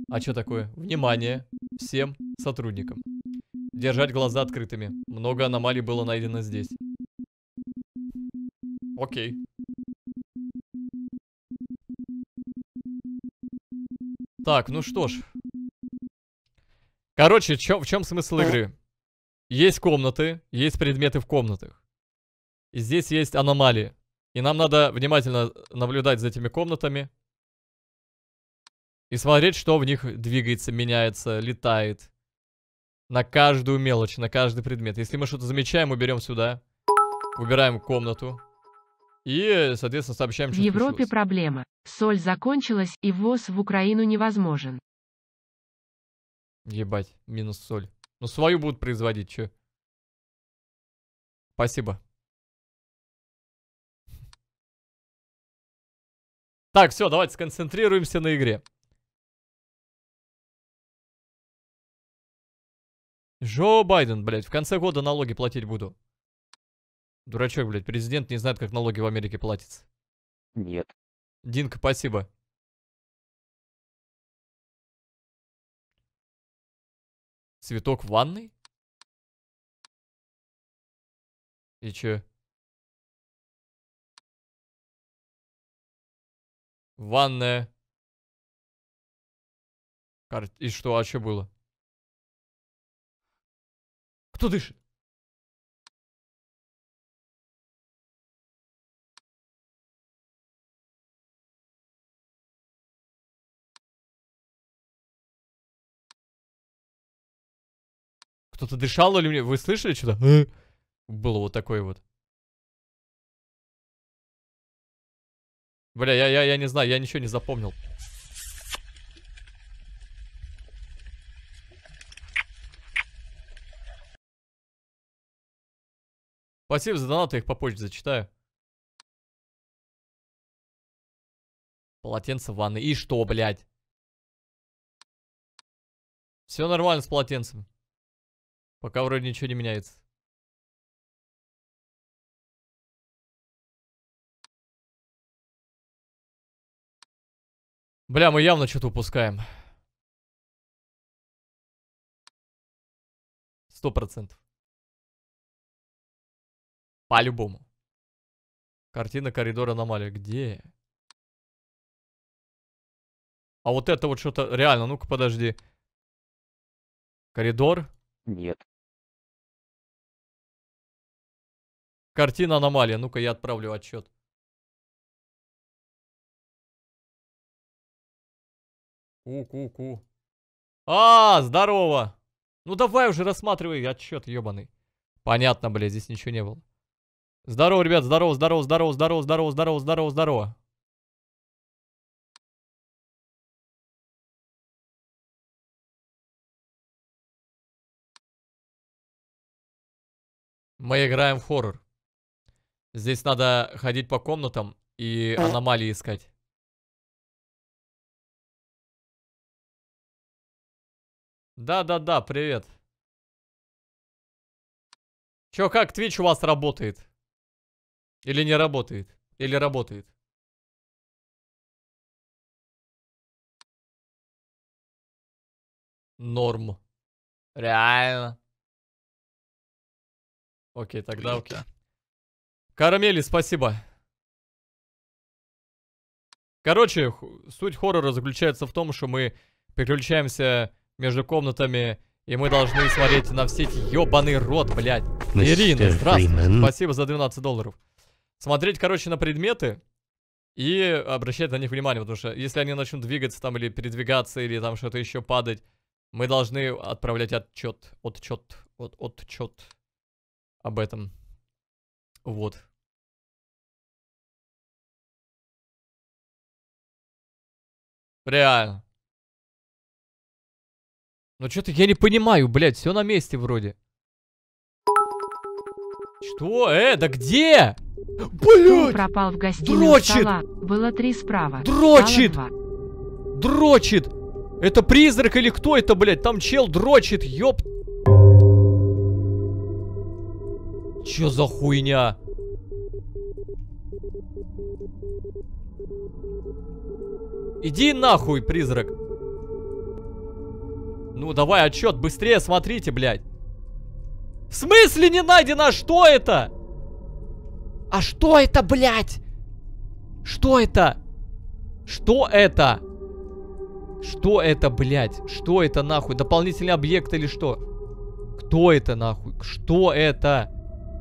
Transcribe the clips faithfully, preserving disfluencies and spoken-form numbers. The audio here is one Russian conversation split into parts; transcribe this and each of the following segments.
А что такое? Внимание всем сотрудникам. Держать глаза открытыми. Много аномалий было найдено здесь. Окей. Так, ну что ж. Короче, чё, в чем смысл игры? Есть комнаты, есть предметы в комнатах. И здесь есть аномалии. И нам надо внимательно наблюдать за этими комнатами. И смотреть, что в них двигается, меняется, летает. На каждую мелочь, на каждый предмет. Если мы что-то замечаем, мы берем сюда. Убираем комнату. И, соответственно, сообщаем, что В Европе случилось. проблема. Соль закончилась, и ввоз в Украину невозможен. Ебать, минус соль. Ну, свою будут производить, чё? Спасибо. Так, все, давайте сконцентрируемся на игре. Джо Байден, блядь, в конце года налоги платить буду. Дурачок, блядь, президент не знает, как налоги в Америке платятся. Нет. Динка, спасибо. Цветок в ванной? И чё? Ванная. Кар... И что, а что было? Кто дышит? Кто-то дышал или мне? Вы слышали что-то? Было вот такое вот. Бля, я, я, я не знаю, я ничего не запомнил. Спасибо за донат, я их попозже зачитаю. Полотенце в ванной. И что, блядь? Все нормально с полотенцем. Пока вроде ничего не меняется. Бля, мы явно что-то упускаем. Сто процентов. По-любому. Картина коридора аномалия. Где? А вот это вот что-то... Реально, ну-ка подожди. Коридор? Нет. Картина аномалия. Ну-ка я отправлю отчет. Ку-ку-ку. А, здорово. Ну давай уже рассматривай отчет, ебаный. Понятно, блядь, здесь ничего не было. Здорово, ребят, здорово, здорово, здорово, здорово, здорово, здорово, здорово, здорово. Мы играем в хоррор. Здесь надо ходить по комнатам и аномалии искать. Да-да-да, привет. Чё, как Twitch у вас работает? Или не работает? Или работает? Норм. Реально. Окей, тогда окей. Карамели, спасибо. Короче, суть хоррора заключается в том, что мы переключаемся между комнатами, и мы должны смотреть на все эти ёбаный рот, блядь. Ирина, здравствуйте. Спасибо за двенадцать долларов. Смотреть, короче, на предметы и обращать на них внимание, потому что если они начнут двигаться там или передвигаться, или там что-то еще падать, мы должны отправлять отчет, отчет, от, отчет об этом. Вот. Реально. Ну что-то я не понимаю, блядь, все на месте вроде. Что? Э, да где? Блядь! Пропал в гостиную Дрочит! стола. Было три справа. Дрочит! Стало два. Дрочит! Это призрак или кто это, блядь? Там чел дрочит, ёп. Чё за хуйня? Иди нахуй, призрак. Ну, давай отчет, быстрее смотрите, блядь. В смысле не найдено? А что это? А что это, блядь? Что это? Что это? Что это, блядь? Что это, нахуй? Дополнительный объект или что? Кто это, нахуй? Что это?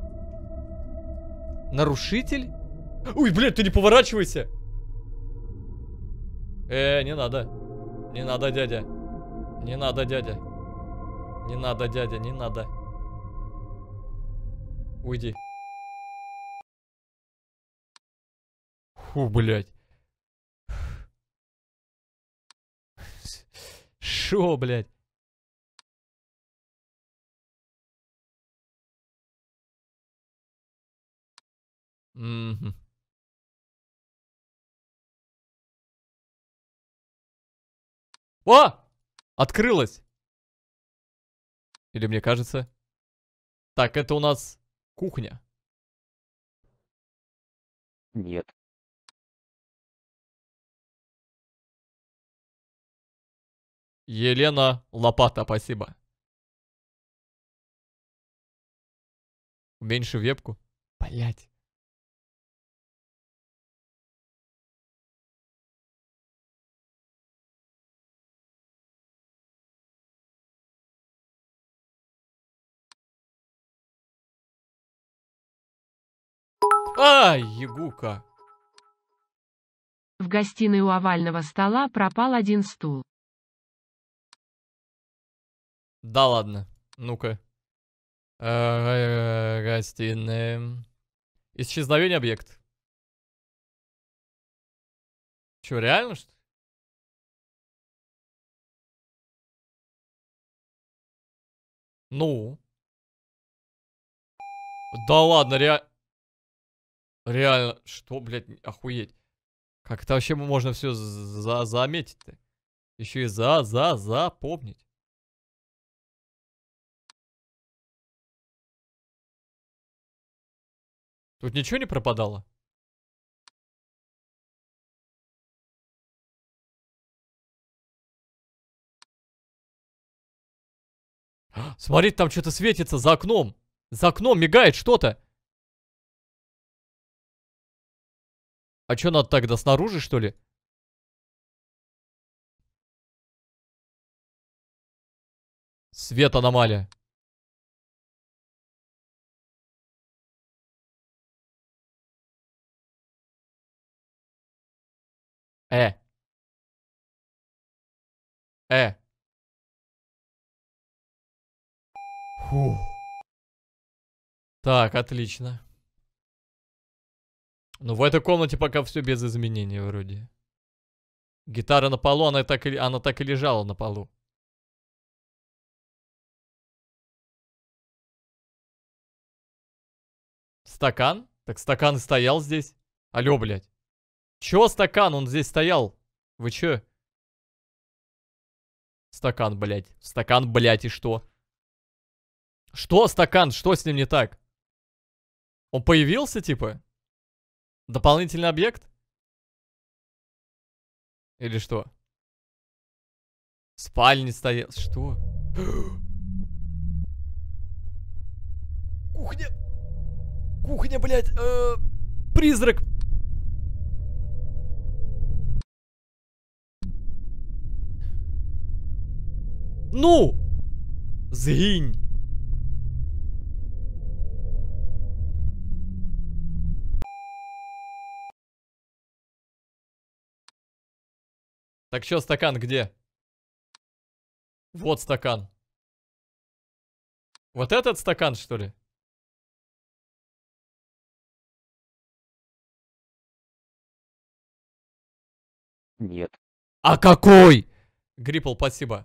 Нарушитель? Ой, блядь, ты не поворачивайся! Э, не надо. Не надо, дядя. Не надо, дядя. Не надо, дядя, не надо. Уйди. Фу, блядь. Шо, блядь? Угу. О! Открылось! Или мне кажется? Так, это у нас кухня. Нет. Елена Лопата, спасибо. Уменьши вебку. Блять. Ай, ягука. В гостиной у овального стола пропал один стул. Да ладно. Ну-ка. Э, Гостиная. Исчезновение объекта. Че, реально что ли? Ну. Да ладно, ре... реально. Что, блядь, охуеть. Как это вообще можно все за заметить-то? Еще и за, за, запомнить. Тут ничего не пропадало? Смотри, там что-то светится за окном. За окном мигает что-то. А что надо тогда, снаружи, что ли? Свет аномалия. Э. Э. Фу. Так, отлично. Ну, в этой комнате пока все без изменений вроде. Гитара на полу, она так и, она так и лежала на полу. Стакан? Так стакан и стоял здесь. Алло, блядь. Чё стакан? Он здесь стоял. Вы чё? Стакан, блядь. Стакан, блядь, и что? Что стакан? Что с ним не так? Он появился, типа? Дополнительный объект? Или что? В спальне стоял. Что? Кухня! Кухня, блядь! Э, призрак! Ну! Сгинь! Так что, стакан где? Вот стакан. Вот этот стакан, что ли? Нет. А какой? Гриппл, спасибо.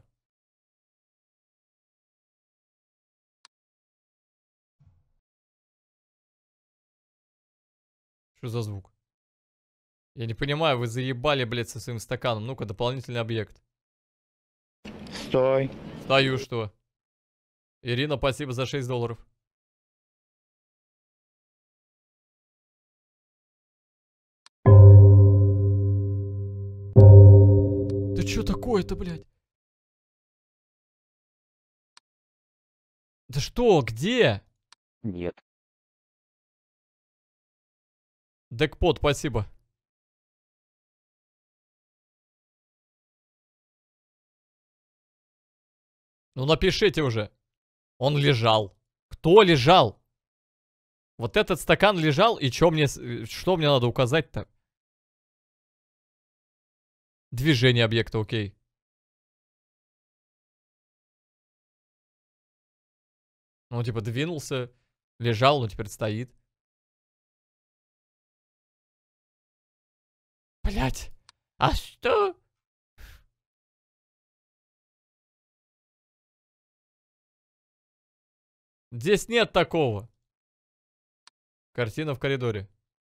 Что за звук? Я не понимаю, вы заебали, блядь, со своим стаканом. Ну-ка, дополнительный объект. Стой. Стою, что? Ирина, спасибо за шесть долларов. Да что такое-то, блядь? Да что, где? Нет. Декпот, спасибо. Ну напишите уже. Он лежал. Кто лежал? Вот этот стакан лежал, и что мне, что мне надо указать-то? Движение объекта, окей. Ну, типа, двинулся, лежал, но теперь стоит. Блять. А что? Здесь нет такого. Картина в коридоре.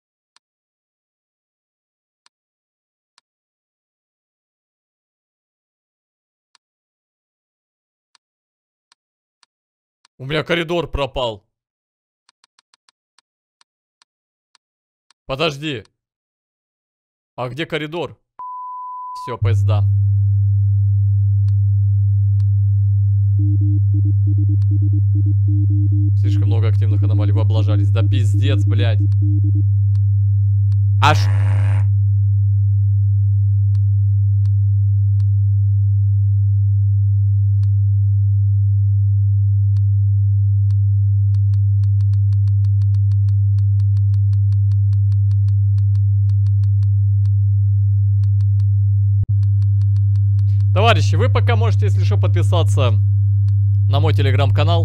У меня коридор пропал. Подожди. А где коридор? Все, пизда. Слишком много активных аномалий, вы облажались. Да пиздец, блядь. Аж... Товарищи, вы пока можете, если что, подписаться на мой телеграм-канал.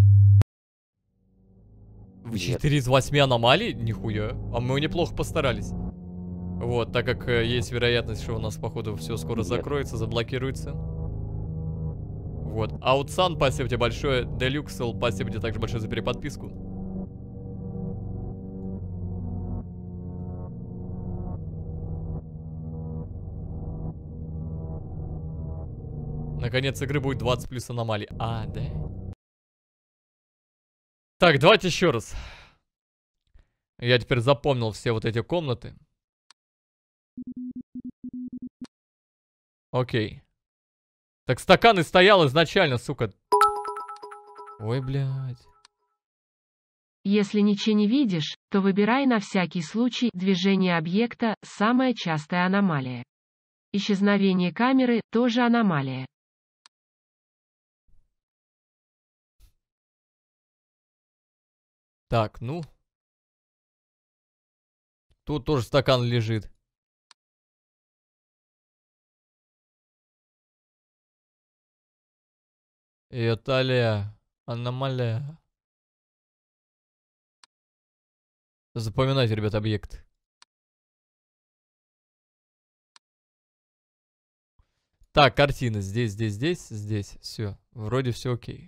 четыре из восьми аномалий? Нихуя. А мы неплохо постарались. Вот, так как э, есть вероятность, что у нас, походу, все скоро Нет. закроется, заблокируется. Вот. Аутсан, спасибо тебе большое. Делюксел, спасибо тебе также большое за переподписку. Наконец игры будет двадцать плюс аномалий. А, да. Так, давайте еще раз. Я теперь запомнил все вот эти комнаты. Окей. Так стакан и стоял изначально, сука. Ой, блядь. Если ничего не видишь, то выбирай на всякий случай движение объекта, самая частая аномалия. Исчезновение камеры, тоже аномалия. Так, ну. Тут тоже стакан лежит. Италия. Аномалия. Запоминайте, ребят, объект. Так, картина. Здесь, здесь, здесь, здесь. Все. Вроде все окей.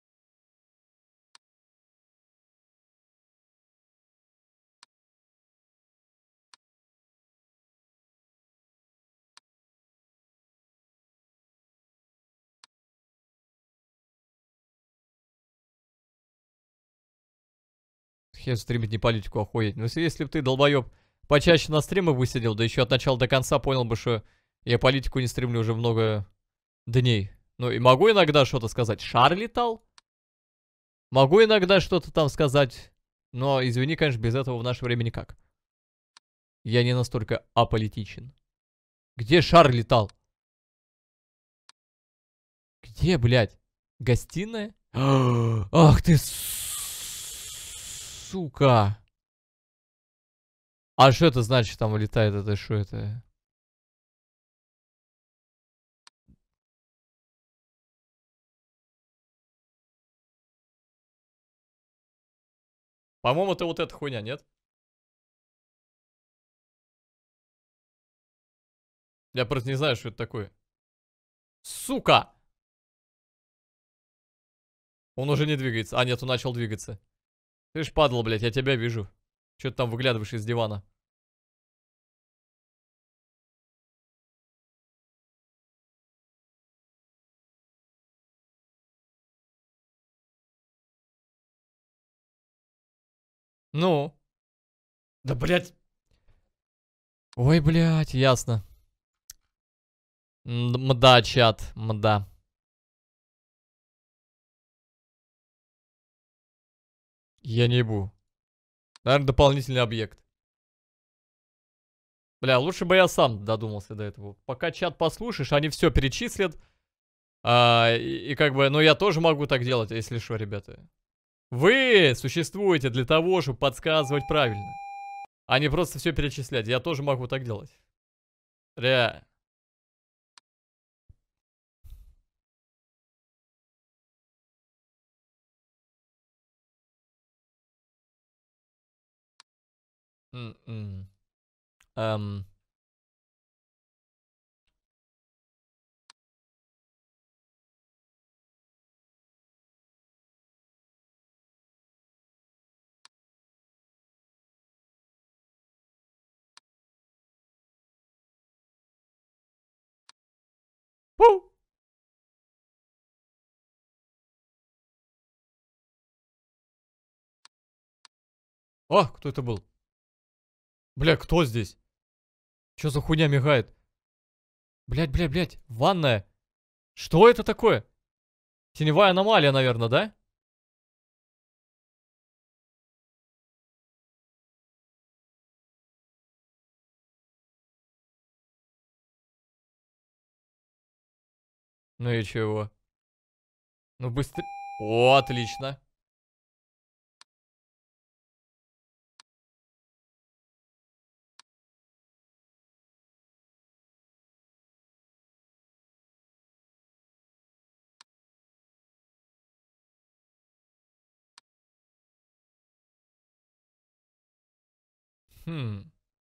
Хер стримить не политику, охуеть. Ну, если, если бы ты, долбоеб, почаще на стримах бы сидел, да еще от начала до конца понял бы, что я политику не стримлю уже много дней. Ну, и могу иногда что-то сказать. Шар летал? Могу иногда что-то там сказать. Но, извини, конечно, без этого в наше время никак. Я не настолько аполитичен. Где шар летал? Где, блядь? Гостиная? Ах ты, сука. А что это значит, там летает? Это что это? По-моему, это вот эта хуйня, нет? Я просто не знаю, что это такое. Сука! Он уже не двигается. А, нет, он начал двигаться. Ты ж падал, блядь, я тебя вижу. Что ты там выглядываешь из дивана? Ну? Да, блядь. Ой, блядь, ясно. Мда, чат, мда. Я не ебу. Наверное, дополнительный объект. Бля, лучше бы я сам додумался до этого. Пока чат послушаешь, они все перечислят. А, и, и как бы, ну я тоже могу так делать, если что, ребята. Вы существуете для того, чтобы подсказывать правильно. А не просто все перечислять. Я тоже могу так делать. Реально. М-м. Эм. Фу! О, кто это был? Бля, кто здесь? Что за хуйня мигает? Блять, блять, блять, ванная. Что это такое? Теневая аномалия, наверное, да? Ну и чего? Ну быстро. О, отлично. Хм.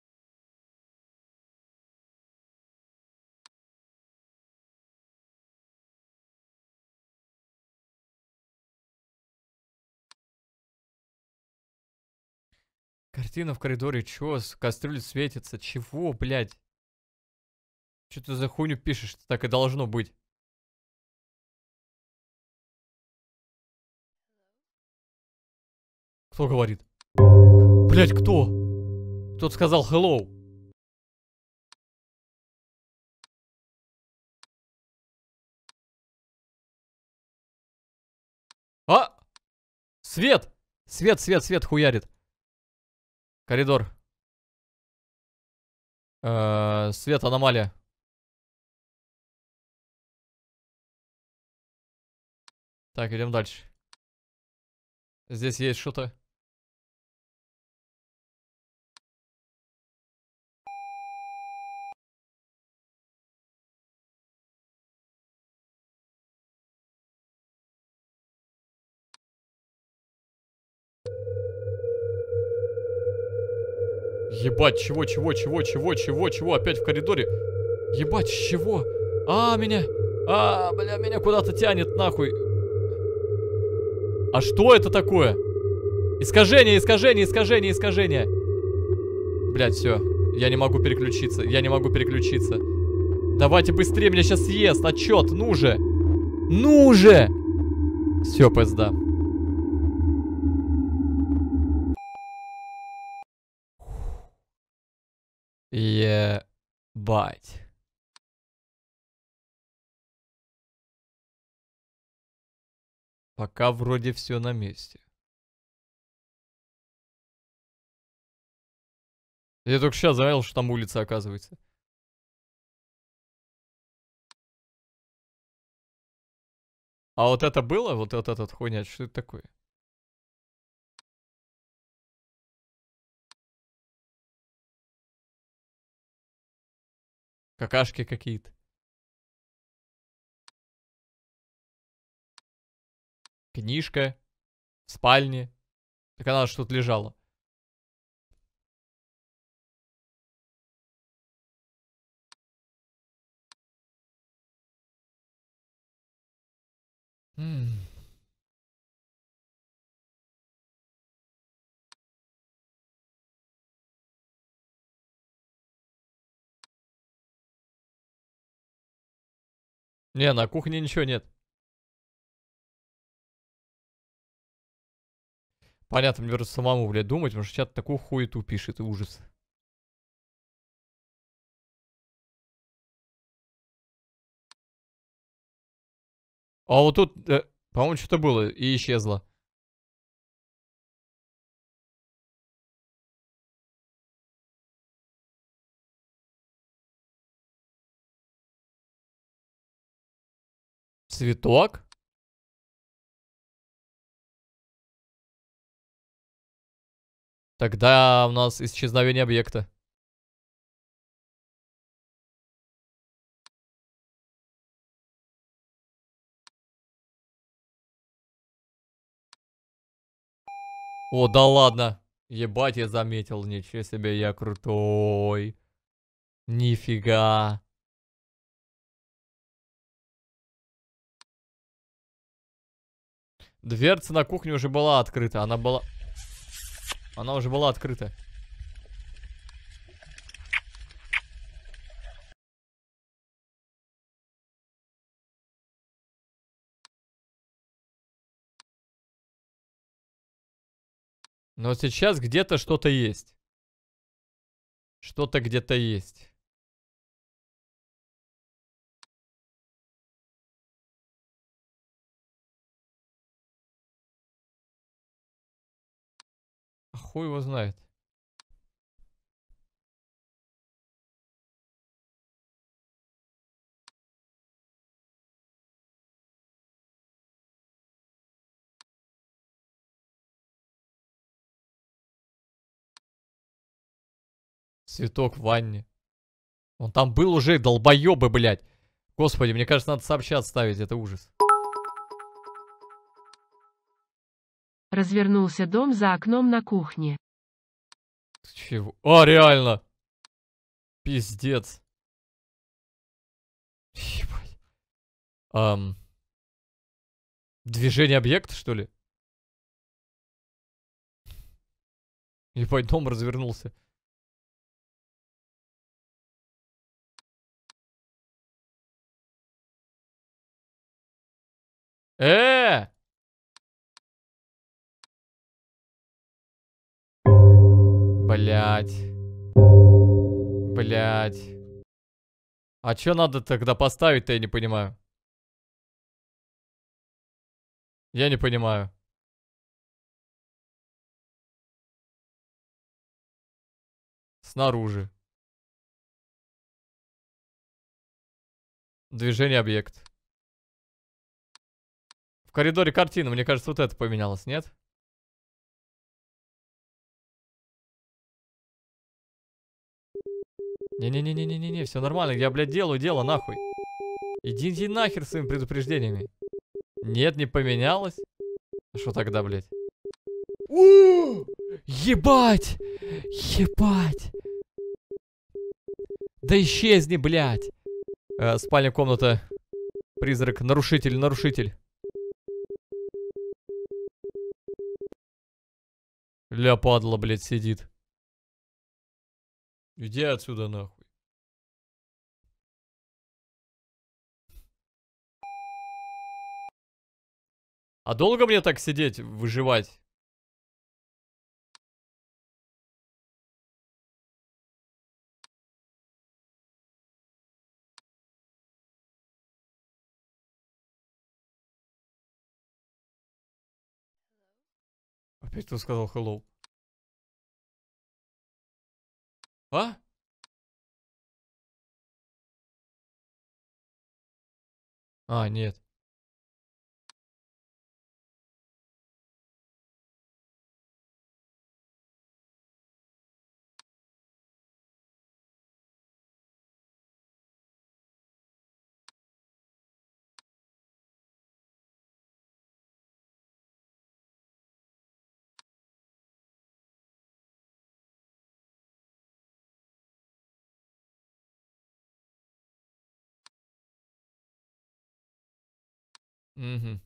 Картина в коридоре, чё? Кастрюля светится. Чего, блядь? Что ты за хуйню пишешь? Так и должно быть. Кто говорит? Блядь, кто? Кто-то сказал hello. А! Свет! Свет, свет, свет хуярит. Коридор. Э-э, свет, аномалия. Так, идем дальше. Здесь есть что-то. Ебать, чего, чего, чего, чего, чего, чего? Опять в коридоре. Ебать, чего? А, меня... А, бля, меня куда-то тянет, нахуй. А что это такое? Искажение, искажение, искажение, искажение. Блядь, все. Я не могу переключиться. Я не могу переключиться. Давайте быстрее, меня сейчас съест. Отчет, ну же. Ну же. Все, пизда. Ебать. Пока вроде все на месте. Я только сейчас заметил, что там улица, оказывается. А вот это было? Вот, вот этот хуйня, что это такое? Какашки какие-то. Книжка. В спальне. Так она что-то лежала. М. Не, на кухне ничего нет. Понятно, мне придется самому, блядь, думать, потому что чат такую хуету пишет, и ужас. А вот тут, э, по-моему, что-то было и исчезло. Цветок? Тогда у нас исчезновение объекта. О, да ладно. Ебать, я заметил. Ничего себе, я крутой. Нифига. Дверца на кухне уже была открыта. Она была... Она уже была открыта. Но сейчас где-то что-то есть. Что-то где-то есть. А хуй его знает. Цветок в ванне. Он там был уже, долбоебы, блядь. Господи, мне кажется, надо сообщать ставить, это ужас. Развернулся дом за окном на кухне. Чего? А, реально. Пиздец. Ебать. Ам. Движение объекта, что ли? Ебать, дом развернулся. Э! Блять. Блять. А чё надо тогда поставить-то, я не понимаю. Я не понимаю. Снаружи. Движение объект. В коридоре картина, мне кажется, вот это поменялось, нет? Не-не-не-не-не-не, все нормально, я, блядь, делаю дело, нахуй. Идите нахер своими предупреждениями. Нет, не поменялось. Что тогда, блядь? У, ебать! Ебать! Да исчезни, блядь! Э, спальня, комната. Призрак, нарушитель, нарушитель. Ля, падла, блядь, сидит. Иди отсюда, нахуй. А долго мне так сидеть, выживать? Опять кто сказал hello? А? А, нет. Угу.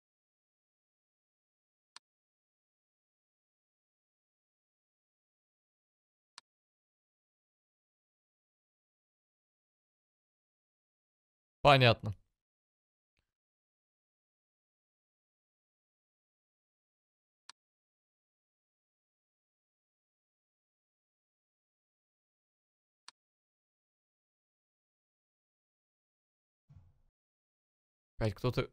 Понятно. Опять кто-то...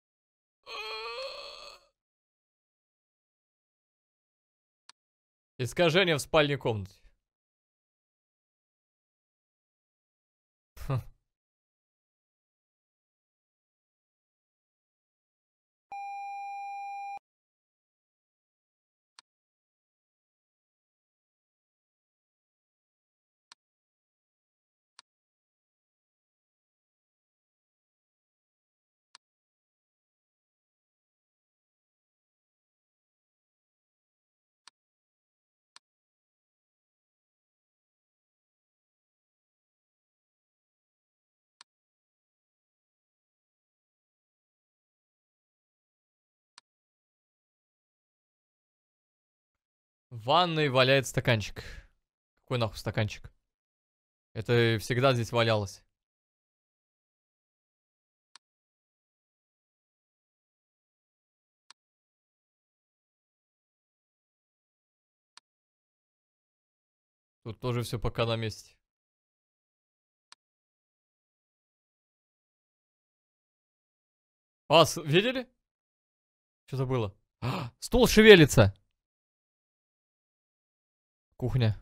Искажение в спальне комнате. В ванной валяется стаканчик. Какой нахуй стаканчик? Это всегда здесь валялось. Тут тоже все пока на месте. А, с- видели? Что-то было. А, стул шевелится. Кухня.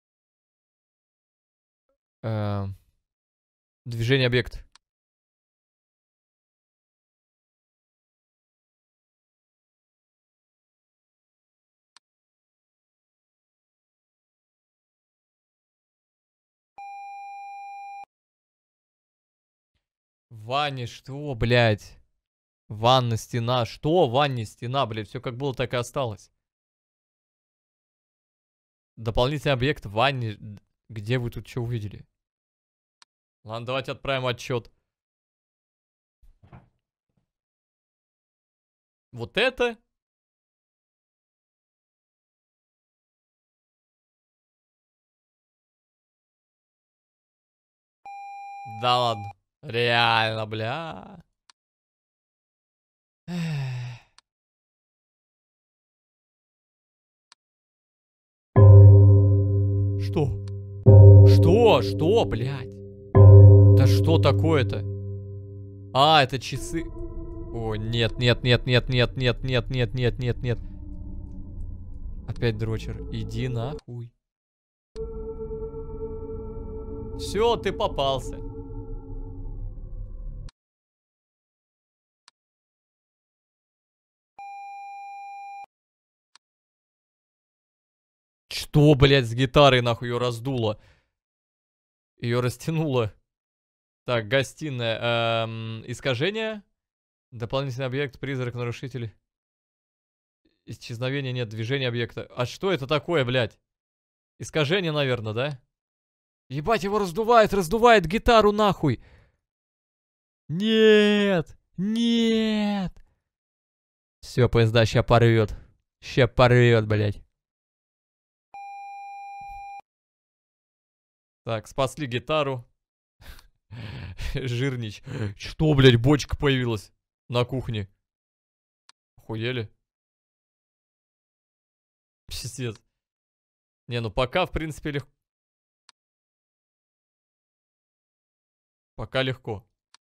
Эм, Движение объекта. В ванне что, блядь? Ванна, стена. Что? В ванне, стена, блядь. Все как было, так и осталось. Дополнительный объект в ванне. Где вы тут что увидели? Ладно, давайте отправим отчет. Вот это? Да ладно. Реально, бля. Эх. Что? Что? Что, блядь? Да что такое-то? А, это часы. О, нет, нет, нет, нет, нет, нет, нет, нет, нет, нет, нет. Опять дрочер. Иди нахуй. Все, ты попался. Что, блядь, с гитарой нахуй ее раздуло? Ее растянуло. Так, гостиная. Эм, искажение. Дополнительный объект, призрак, нарушитель. Исчезновения нет, движения объекта. А что это такое, блядь? Искажение, наверное, да? Ебать, его раздувает, раздувает гитару нахуй. Нет, нет. Все, поезда ща порвет. Ща порвет, блядь. Так, спасли гитару. Жирнич. Что, блядь, бочка появилась на кухне? Охуели? Пиздец. Не, ну пока, в принципе, легко. Пока легко.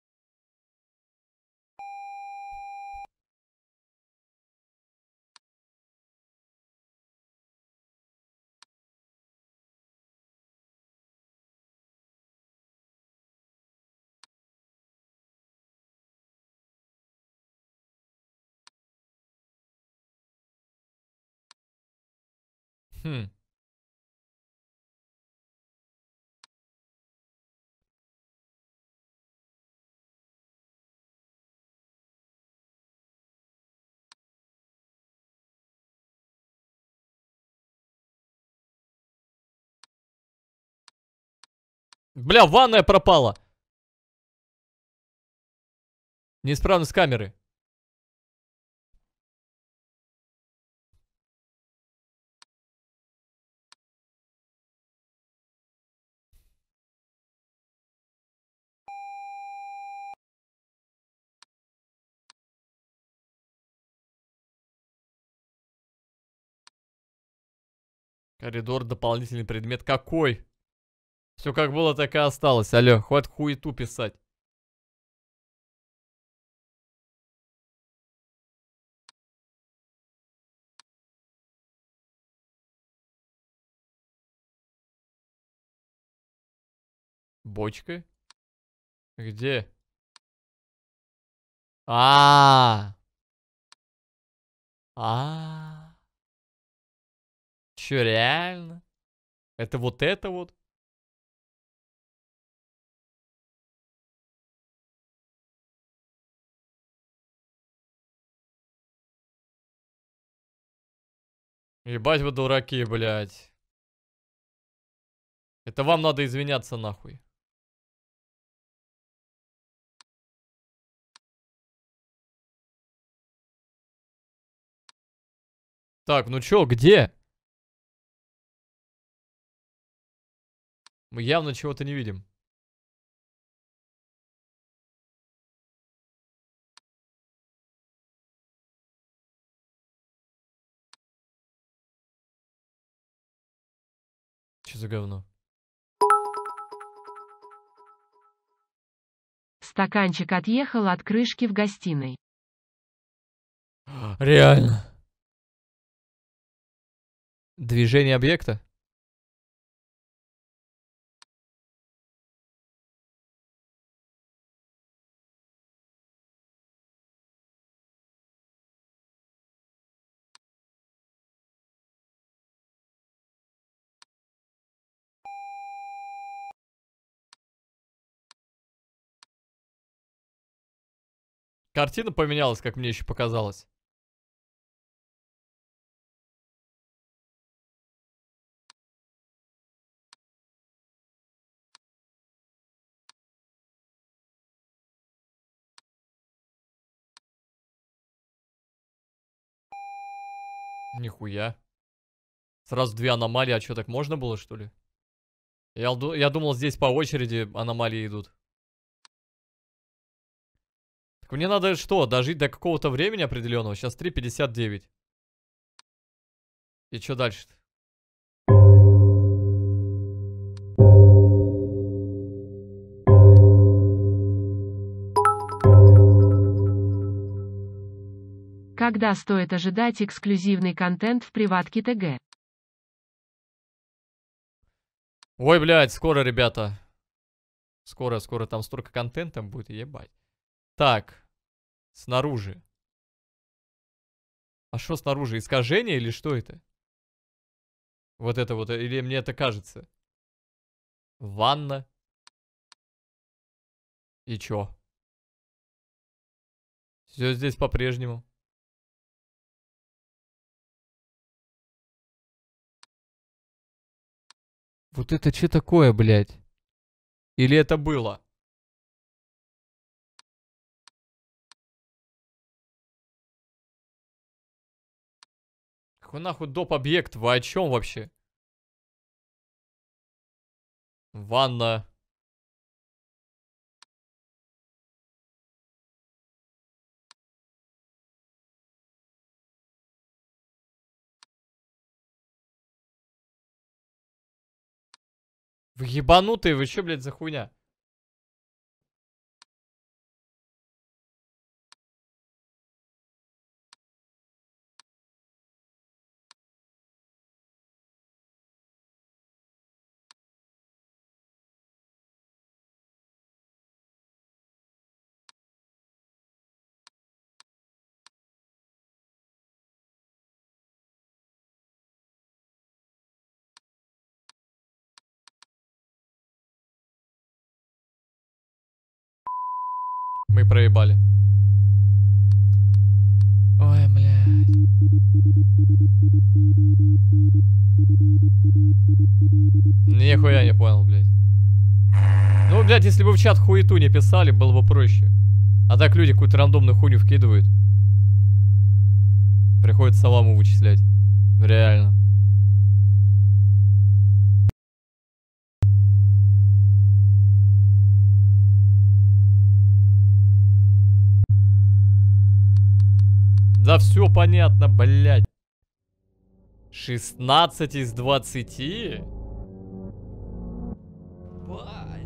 Хм. Бля, ванная пропала. Неисправность камеры. Коридор, дополнительный предмет. Какой? Все как было, так и осталось. Алло, хватит хуету писать. Бочка? Где? А, а, Че, реально? Это вот это вот? Ебать вы дураки, блядь. Это вам надо извиняться нахуй. Так, ну чё, где? Мы явно чего-то не видим. Что за говно? Стаканчик отъехал от крышки в гостиной. Реально. Движение объекта? Картина поменялась, как мне еще показалось. Нихуя. Сразу две аномалии, а что, так можно было, что ли? Я, я думал, здесь по очереди аномалии идут. Так мне надо что, дожить до какого-то времени определенного? Сейчас три пятьдесят девять. И что дальше-то? Когда стоит ожидать эксклюзивный контент в приватке ТГ? Ой, блядь, скоро, ребята. Скоро, скоро там столько контента будет, ебать. Так, снаружи. А что снаружи? Искажение или что это? Вот это вот, или мне это кажется? Ванна. И чё? Все здесь по-прежнему. Вот это что такое, блядь? Или это было? Какой нахуй доп. Объект? Вы о чем вообще? Ванна. Вы ебанутые, вы что, блядь, за хуйня? Мы проебали. Ой, блядь. Нихуя не понял, блядь. Ну, блядь, если бы в чат хуету не писали, было бы проще. А так люди какую-то рандомную хуйню вкидывают. Приходится самому вычислять. Реально. Да все понятно, блядь. шестнадцать из двадцати? Бать.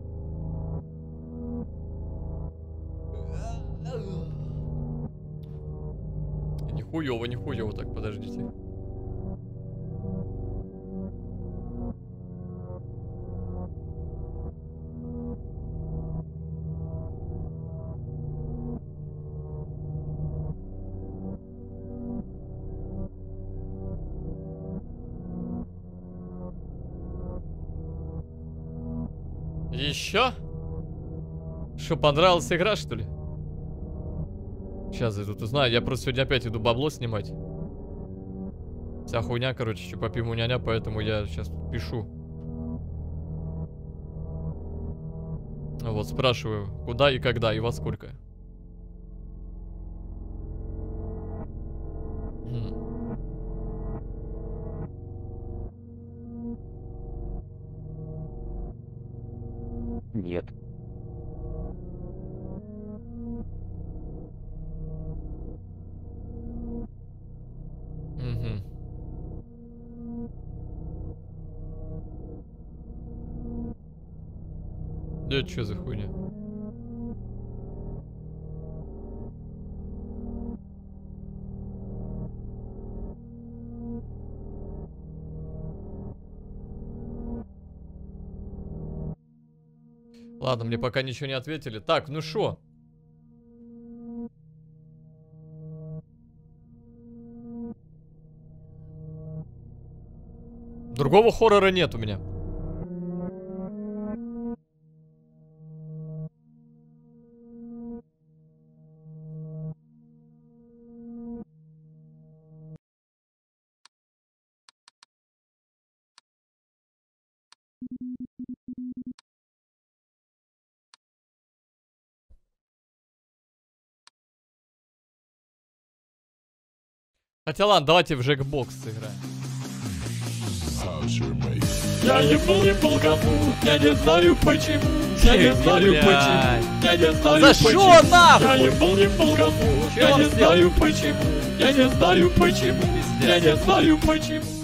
Нихуёво, нихуёво, так, подождите. Еще? Что, понравилась игра, что ли? Сейчас я тут узнаю. Я просто сегодня опять иду бабло снимать. Вся хуйня, короче, чупа-пиму няня, поэтому я сейчас пишу. Вот, спрашиваю, куда и когда, и во сколько. Хм. Нет. Угу. Это что за хуйня? Ладно, мне пока ничего не ответили. Так, ну шо? Другого хоррора нет у меня. Хотя ладно, давайте в Джекбокс сыграем. Я ебал, ебал кому, я не знаю почему, я не знаю почему, я не знаю За почему. шо нахуй? Я ебал, ебал кому, я не знаю почему, я не знаю почему, я не знаю почему.